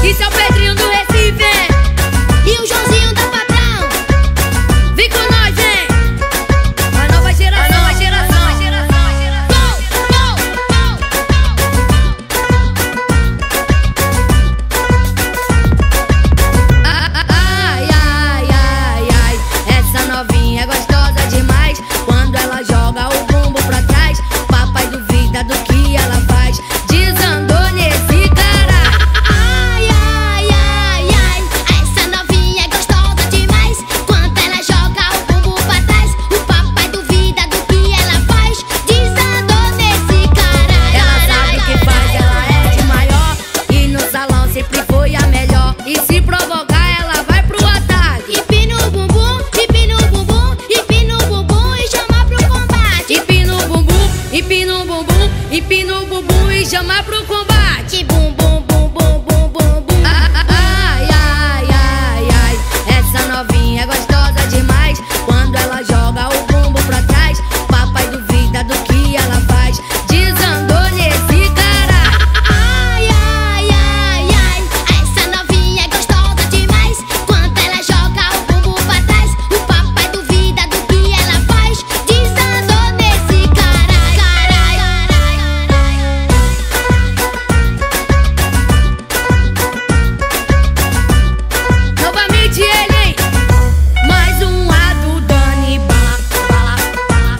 Isso é o Pedrinho do Recife, e o Joãozinho da Patrão. Vem com nós, vem. A nova geração, Ai, ai, ai, ai, essa novinha é gostosa demais. Quando ela joga o bumbum pra trás, papai duvida do que ela faz. Desandou nesse cara. Ai, ai, ai, ai, essa novinha é gostosa demais. Quando ela joga o bumbum pra trás, o papai duvida do que ela faz. Desandou nesse cara. Ela sabe o que faz, ela é de maior, e no salão sempre foi a melhor. E se provocar, ela vai pro ataque. Empina o bumbum, empina o bumbum, empina o bumbum e chama pro combate. Empina o bumbum, empina o bumbum, empina o bumbum e chama pro combate. Bum, bum, bum, bum, bum, bum, bum. Ai, ai, ai, ai, essa novinha é gostosa demais. Quando ela joga o bumbum pra trás, papai duvida do que ela faz. Desandou nesse cara. Ai, ai, ai, ai, essa novinha é gostosa demais. Quando ela joga o bumbum pra trás, o papai duvida do que ela faz. Desandou nesse cara. Novamente ele, hein? Mais um A do Dani Bala, bala, bala.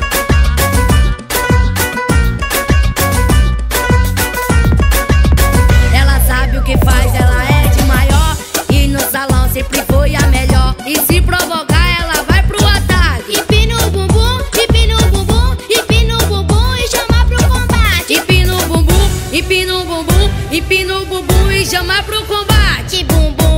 Ela sabe o que faz, ela é de maior, e no salão sempre foi a melhor. E se provocar, ela vai pro ataque. Empina o bumbum, empina o bumbum, empina o bumbum e chama pro combate. Empina o bumbum, empina o bumbum, empina o bumbum e chama pro combate. Bum, bum,